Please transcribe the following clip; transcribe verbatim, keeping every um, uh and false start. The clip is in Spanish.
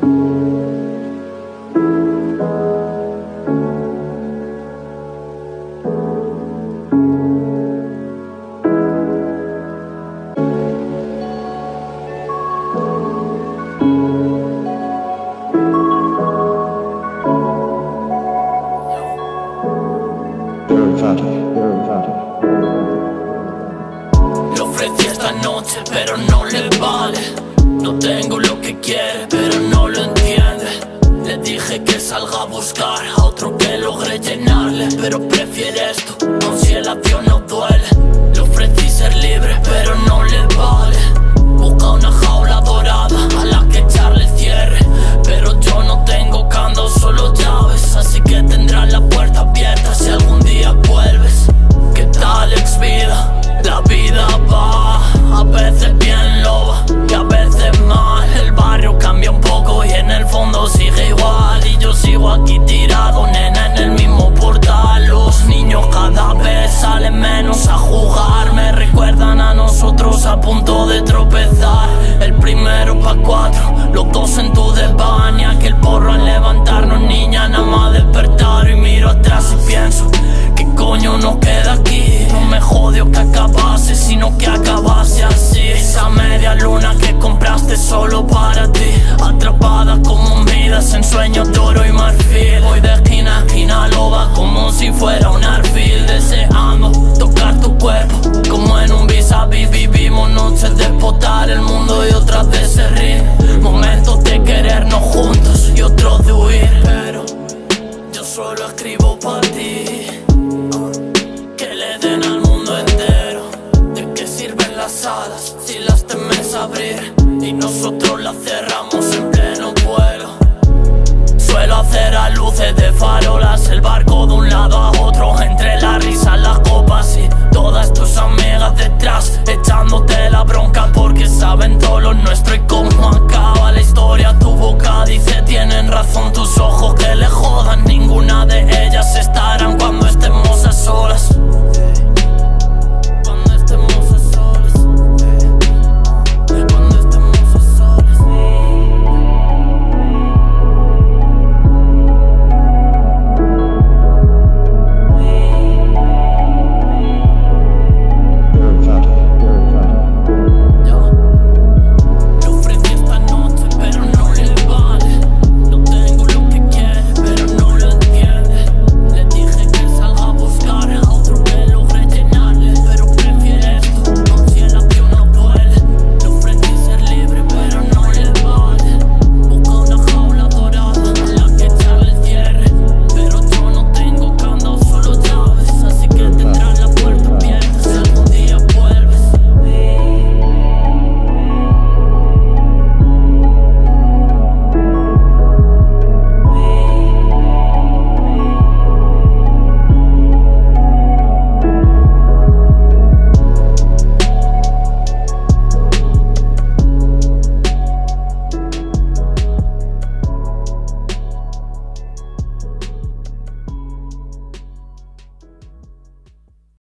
Le ofrecí esta noche pero no le vale. No tengo lo que quiere pero no lo entiende. Le dije que salga a buscar a otro que logre llenarle, pero prefiere esto, aun si el adiós no duele. Le ofrecí ser libre pero no le vale. Busca una jaula dorada a la que echarle cierre, pero yo no tengo candado, solo llaves, así que tendrás la puerta abierta si algún día vuelves. ¿Qué tal, ex vida? La vida va a veces bien loba y a veces mal. El barrio cambia un poco y en el fondo sigue igual, y yo sigo aquí tirado, nena, en el mismo portal. Los niños cada vez salen menos a jugar, me recuerdan a nosotros a punto de tropezar. El primero pa' cuatro, los dos en tu desván, y aquel porro al levantarnos, niña, nada más despertar. Y miro atrás y pienso, ¿qué coño nos queda aquí? No me jodió que acabase, sino que acabase así. Esa media luna que compraste solo para ti, atrapada como vidas en sueños de oro y marfil. Voy de esquina a esquina loba como si fuera un arfil, deseando tocar tu cuerpo como en un vis a vis. Vivimos noches de explotar el mundo y otras de serrir, momentos de querernos juntos y otros de huir. Pero yo solo escribo para ti, que le den al mundo entero. ¿De qué sirven las alas si las temes abrir y nosotros las cerramos en pleno vuelo? Suelo hacer a luces de farolas el barco de un lado a otro, entre la risa, las copas y todas tus amigas detrás, echándote la bronca porque saben todo lo nuestro y